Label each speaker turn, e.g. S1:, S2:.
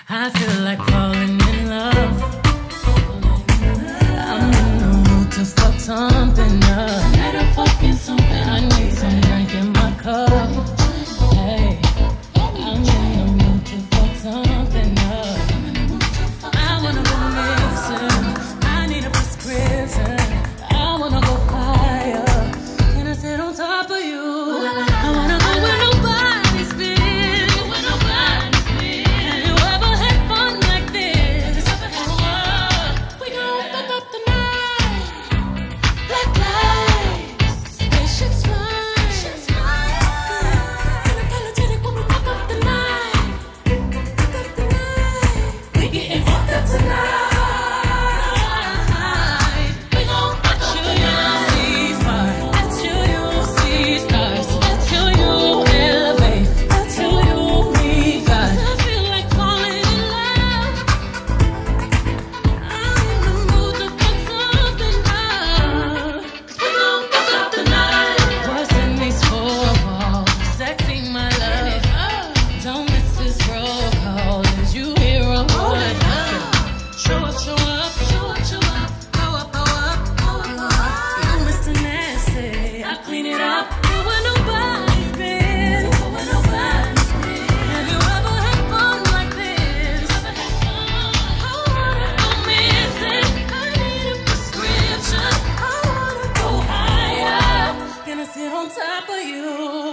S1: I feel like falling in love. I'm in the mood to fuck something up. I need some drink in my cup. Hey, I'm in the mood to fuck something up. I wanna go missing. I need a prescription. I wanna go higher. Can I sit on top of you? I wanna go where nobody's been. Have you ever had fun like this? We gon' fuck up the night. Black lights, spaceships fly. Unapologetic when we fuck up the night. We getting fucked up tonight. We gon' fuck up the night. See fire, at you see stars, at you elevate, at you meet God. I feel like falling in love. I'm in the mood to fuck something up. 'Cause we gon' fuck up the night. What's in these four walls? Sexy, my love. Don't miss this roll call. Is you here or what? Show up, show up, show up, show up. Go up, go up, go up, go up. You Mr. Nasty, I clean it up. Go where nobody's been. Have you ever had fun like this? I wanna go missing. I need a prescription. I wanna go higher. Can I sit on top of you?